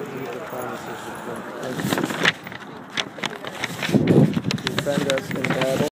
keep the promises of God. Thank you. Defend us in battle.